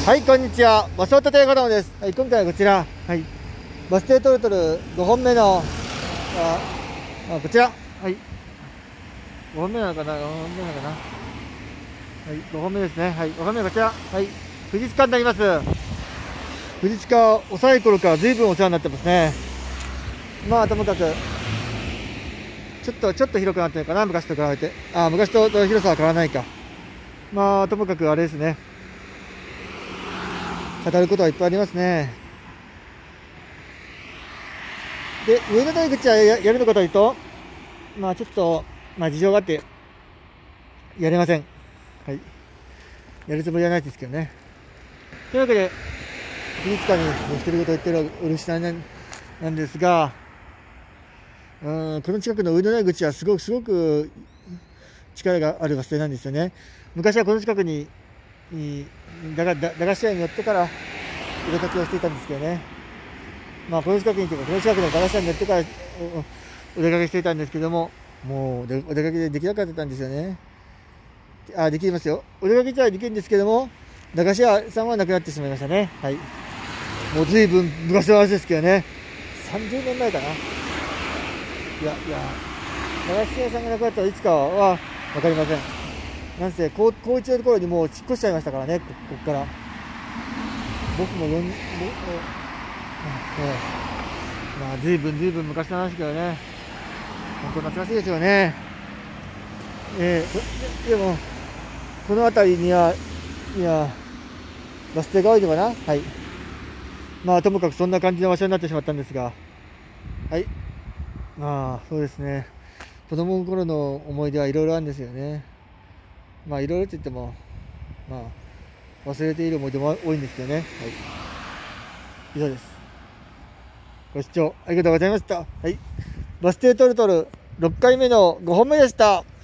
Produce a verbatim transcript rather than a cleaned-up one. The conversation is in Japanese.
はい、こんにちは。バスオタという方です。はい、今回はこちら、はい、バス停トルトルごほんめの、あ、あこちら、はい、ごほんめなのかな、ごほんめなのかな、はい、ごほんめですね。はい、ごほんめはこちら、はい、富士塚になります。富士塚、幼い頃から随分お世話になってますね。まあ、ともかく、ちょっと、ちょっと広くなってるかな、昔と比べて。あ、昔と広さは変わらないか。まあ、ともかくあれですね。語ることはいっぱいありますね。で、上の台口は や, やるのかというと、まあちょっと、まあ事情があって、やれません。はい。やるつもりはないですけどね。というわけで、美術館に独り言を言ってる漆さんなんですが、うん、この近くの上の台口はすごく、すごく力があるバス停なんですよね。昔はこの近くに、駄菓子屋に寄ってから、お出かけをしていたんですけどね。まあ、この近くにというか、この近くの駄菓子屋に寄ってからお、お出かけしていたんですけども、もうお出かけでできなかったんですよね。あ、できますよ。お出かけ自体できるんですけども、駄菓子屋さんはなくなってしまいましたね。はい。もう随分昔の話ですけどね。さんじゅうねんまえかな。いや、いや、駄菓子屋さんがなくなったらいつかはわかりません。なんせ、高いちのところにもう引っ越しちゃいましたからね、ここから。僕もよん、ええ、まあ、ずいぶんずいぶん昔の話ですけどね。本当懐かしいですよね。ええ、でも、この辺りには、いや、バス停が多いのかな。はい。まあ、ともかくそんな感じの場所になってしまったんですが。はい。まあ、そうですね。子供の頃の思い出はいろいろあるんですよね。まあ、いろいろって言っても、まあ、忘れている思い出も多いんですけどね。はい。以上です。ご視聴ありがとうございました。はい。バス停トルトルろっかいめのごほんめでした。